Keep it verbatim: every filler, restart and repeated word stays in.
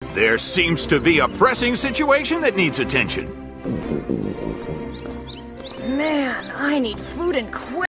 There seems to be a pressing situation that needs attention. Man, I need food and quick.